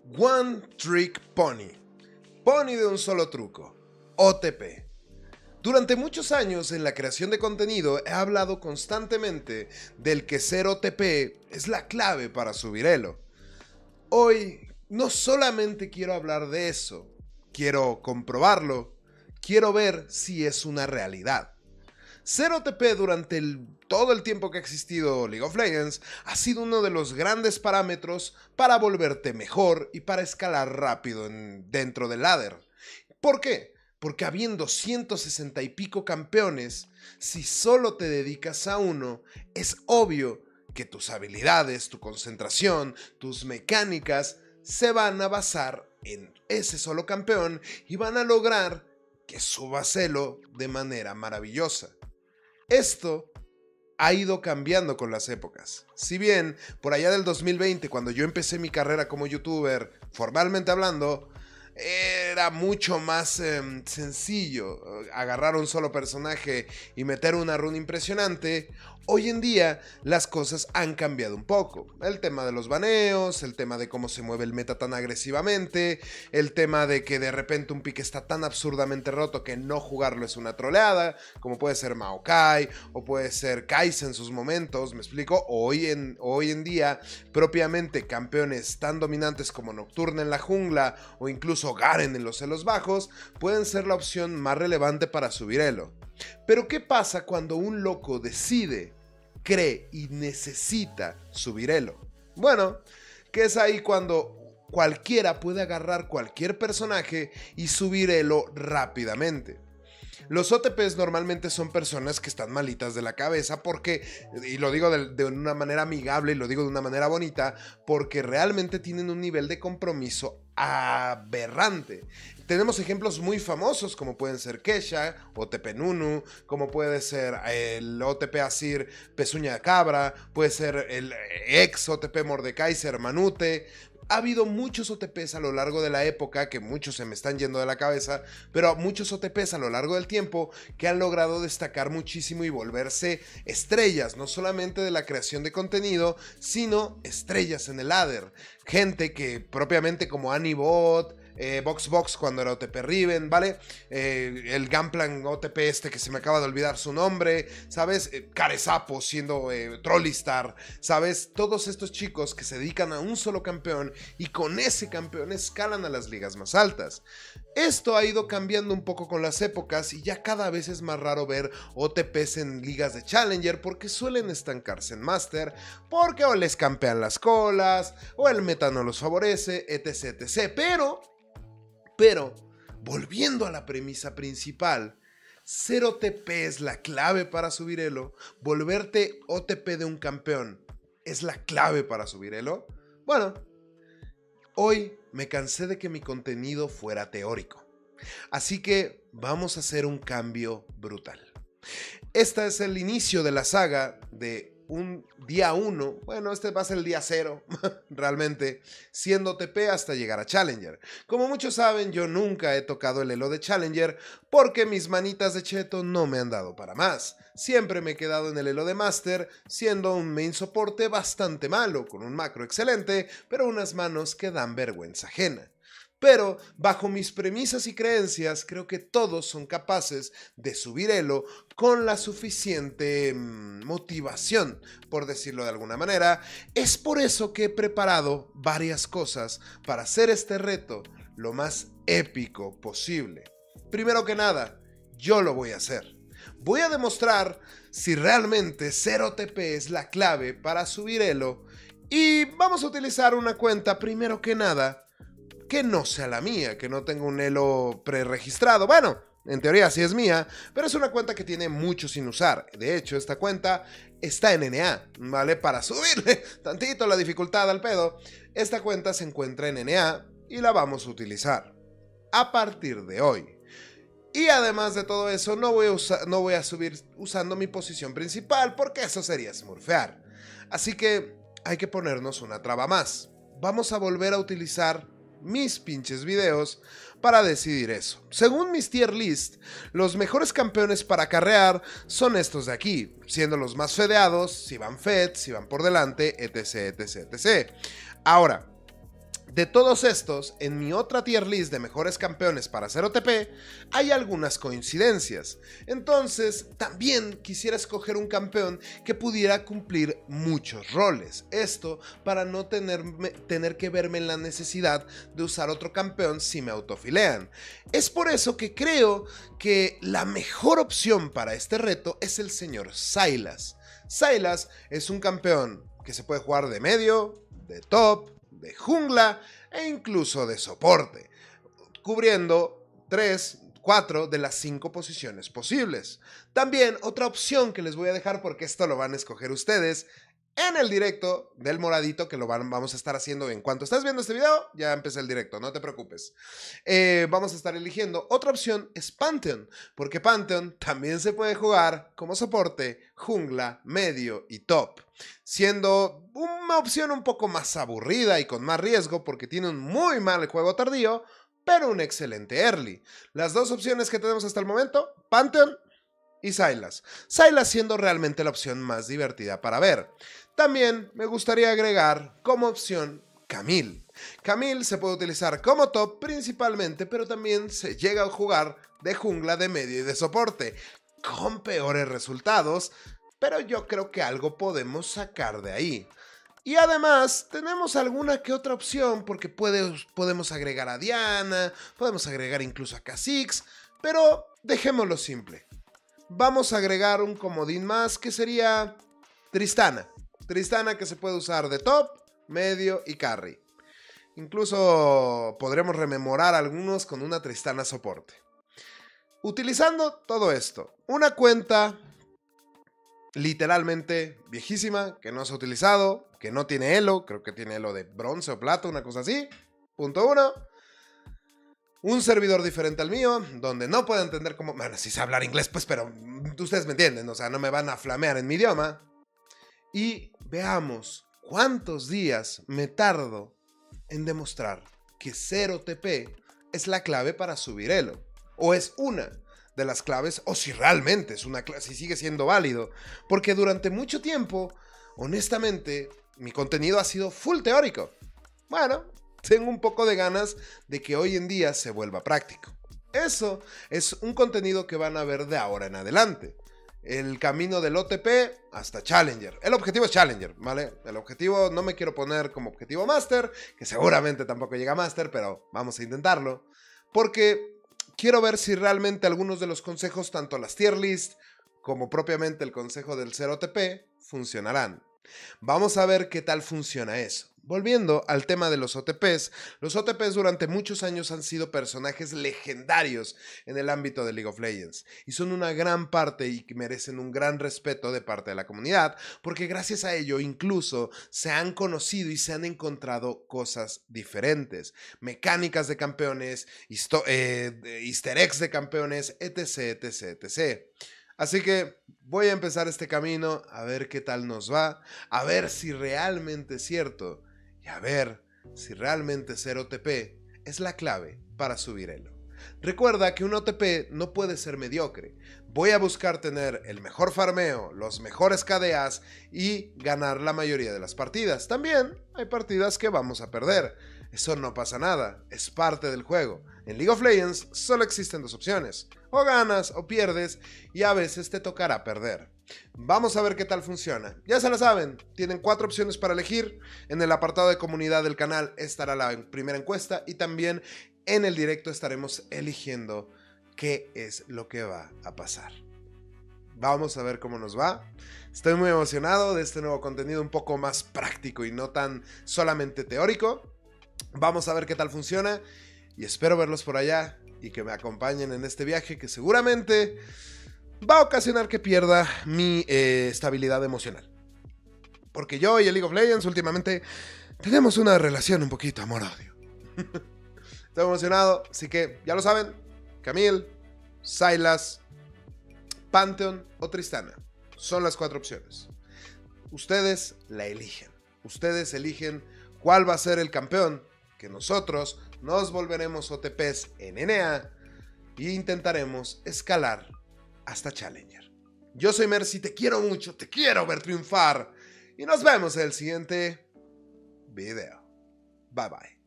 One Trick Pony. Pony de un solo truco. OTP. Durante muchos años en la creación de contenido he hablado constantemente del que ser OTP es la clave para subir elo. Hoy no solamente quiero hablar de eso, quiero comprobarlo, quiero ver si es una realidad. Ser OTP durante todo el tiempo que ha existido League of Legends ha sido uno de los grandes parámetros para volverte mejor y para escalar rápido dentro del ladder. ¿Por qué? Porque habiendo 160 y pico campeones, si solo te dedicas a uno, es obvio que tus habilidades, tu concentración, tus mecánicas se van a basar en ese solo campeón y van a lograr que subas elo de manera maravillosa. Esto ha ido cambiando con las épocas. Si bien por allá del 2020, cuando yo empecé mi carrera como youtuber, formalmente hablando, era mucho más sencillo agarrar un solo personaje y meter una runa impresionante. Hoy en día las cosas han cambiado un poco. El tema de los baneos, el tema de cómo se mueve el meta tan agresivamente, el tema de que de repente un pick está tan absurdamente roto que no jugarlo es una troleada, como puede ser Maokai o puede ser Kai'Sa en sus momentos, me explico. Hoy en día propiamente campeones tan dominantes como Nocturne en la jungla o incluso Garen en los elos bajos pueden ser la opción más relevante para subir elo. Pero ¿qué pasa cuando un loco decide, cree y necesita subir elo? Bueno, que es ahí cuando cualquiera puede agarrar cualquier personaje y subir elo rápidamente. Los OTPs normalmente son personas que están malitas de la cabeza porque, y lo digo de una manera amigable y lo digo de una manera bonita, porque realmente tienen un nivel de compromiso aberrante. Tenemos ejemplos muy famosos como pueden ser Keisha, OTP Nunu, como puede ser el OTP Azir Pezuña de Cabra, puede ser el ex OTP Mordekaiser Manute. Ha habido muchos OTPs a lo largo de la época, que muchos se me están yendo de la cabeza, pero muchos OTPs a lo largo del tiempo que han logrado destacar muchísimo y volverse estrellas, no solamente de la creación de contenido, sino estrellas en el ladder. Gente que propiamente como Anibot, Box cuando era OTP Riven, ¿vale? El Gunplan OTP que se me acaba de olvidar su nombre, ¿sabes? Carezapo siendo Trollistar, ¿sabes? Todos estos chicos que se dedican a un solo campeón y con ese campeón escalan a las ligas más altas. Esto ha ido cambiando un poco con las épocas y ya cada vez es más raro ver OTPs en ligas de Challenger porque suelen estancarse en Master, porque o les campean las colas, o el meta no los favorece, etc, etc. Pero, volviendo a la premisa principal, ser OTP es la clave para subir elo. Volverte OTP de un campeón es la clave para subir elo. Bueno, hoy me cansé de que mi contenido fuera teórico. Así que vamos a hacer un cambio brutal. Este es el inicio de la saga de un día 1, bueno, este va a ser el día 0, realmente, siendo OTP hasta llegar a Challenger. Como muchos saben, yo nunca he tocado el elo de Challenger porque mis manitas de cheto no me han dado para más. Siempre me he quedado en el elo de Master, siendo un main soporte bastante malo, con un macro excelente, pero unas manos que dan vergüenza ajena. Pero, bajo mis premisas y creencias, creo que todos son capaces de subir elo con la suficiente motivación, por decirlo de alguna manera. Es por eso que he preparado varias cosas para hacer este reto lo más épico posible. Primero que nada, yo lo voy a hacer. Voy a demostrar si realmente ser OTP es la clave para subir elo y vamos a utilizar una cuenta, primero que nada, que no sea la mía, que no tenga un elo preregistrado. Bueno, en teoría sí es mía, pero es una cuenta que tiene mucho sin usar. De hecho, esta cuenta está en NA, ¿vale? Para subirle tantito la dificultad al pedo. Esta cuenta se encuentra en NA y la vamos a utilizar a partir de hoy. Y además de todo eso, no voy a subir usando mi posición principal porque eso sería smurfear. Así que hay que ponernos una traba más. Vamos a volver a utilizar mis pinches videos para decidir eso. Según mis tier list, los mejores campeones para carrear son estos de aquí, siendo los más fedeados, si van fed, si van por delante, etc, etc, etc. Ahora, De todos estos, en mi otra tier list de mejores campeones para hacer OTP, hay algunas coincidencias. Entonces, también quisiera escoger un campeón que pudiera cumplir muchos roles. Esto para no tener que verme en la necesidad de usar otro campeón si me autofilean. Es por eso que creo que la mejor opción para este reto es el señor Sylas. Sylas es un campeón que se puede jugar de medio, de top, de jungla e incluso de soporte, cubriendo 3, 4 de las 5 posiciones posibles. También otra opción que les voy a dejar, porque esto lo van a escoger ustedes en el directo del moradito que vamos a estar haciendo en cuanto estás viendo este video. Ya empecé el directo, no te preocupes. Vamos a estar eligiendo. Otra opción es Pantheon, porque Pantheon también se puede jugar como soporte, jungla, medio y top, siendo una opción un poco más aburrida y con más riesgo porque tiene un muy mal juego tardío, pero un excelente early. Las dos opciones que tenemos hasta el momento, Pantheon y Sylas. Sylas siendo realmente la opción más divertida para ver. También me gustaría agregar como opción Camille. Camille se puede utilizar como top principalmente, pero también se llega a jugar de jungla, de medio y de soporte, con peores resultados, pero yo creo que algo podemos sacar de ahí. Y además tenemos alguna que otra opción, porque podemos agregar a Diana, podemos agregar incluso a Kha'Zix, pero dejémoslo simple. Vamos a agregar un comodín más que sería Tristana. Tristana que se puede usar de top, medio y carry. Incluso podremos rememorar algunos con una Tristana soporte. Utilizando todo esto, una cuenta literalmente viejísima que no se ha utilizado, que no tiene elo, creo que tiene elo de bronce o plata, una cosa así. Punto 1. Un servidor diferente al mío, donde no puedo entender cómo... Bueno, sí sé hablar inglés, pues, pero ustedes me entienden, o sea, no me van a flamear en mi idioma. Y veamos cuántos días me tardo en demostrar que 0 TP es la clave para subir elo. O es una de las claves, o si realmente es una clave, si sigue siendo válido. Porque durante mucho tiempo, honestamente, mi contenido ha sido full teórico. Bueno, tengo un poco de ganas de que hoy en día se vuelva práctico. Eso es un contenido que van a ver de ahora en adelante. El camino del OTP hasta Challenger. El objetivo es Challenger, ¿vale? El objetivo no me quiero poner como objetivo Master, que seguramente tampoco llega a Master, pero vamos a intentarlo. Porque quiero ver si realmente algunos de los consejos, tanto las tier list como propiamente el consejo del 0 OTP, funcionarán. Vamos a ver qué tal funciona eso. Volviendo al tema de los OTPs durante muchos años han sido personajes legendarios en el ámbito de League of Legends y son una gran parte y merecen un gran respeto de parte de la comunidad, porque gracias a ello incluso se han conocido y se han encontrado cosas diferentes, mecánicas de campeones, easter eggs de campeones, etc, etc, etc. Así que voy a empezar este camino a ver qué tal nos va, a ver si realmente es cierto y a ver si realmente ser OTP es la clave para subir elo. Recuerda que un OTP no puede ser mediocre. Voy a buscar tener el mejor farmeo, los mejores KDAs y ganar la mayoría de las partidas. También hay partidas que vamos a perder. Eso no pasa nada, es parte del juego. En League of Legends solo existen dos opciones, o ganas o pierdes y a veces te tocará perder. Vamos a ver qué tal funciona. Ya se la saben, tienen 4 opciones para elegir. En el apartado de comunidad del canal estará la primera encuesta y también en el directo estaremos eligiendo qué es lo que va a pasar. Vamos a ver cómo nos va. Estoy muy emocionado de este nuevo contenido un poco más práctico y no tan solamente teórico. Vamos a ver qué tal funciona y espero verlos por allá y que me acompañen en este viaje que seguramente va a ocasionar que pierda mi estabilidad emocional. Porque yo y el League of Legends últimamente tenemos una relación un poquito amor-odio. Estoy emocionado, así que ya lo saben, Camille, Sylas, Pantheon o Tristana son las 4 opciones. Ustedes la eligen. Ustedes eligen cuál va a ser el campeón que nosotros nos volveremos OTPs en NA e intentaremos escalar hasta Challenger. Yo soy Mercy, te quiero mucho, te quiero ver triunfar y nos vemos en el siguiente video. Bye bye.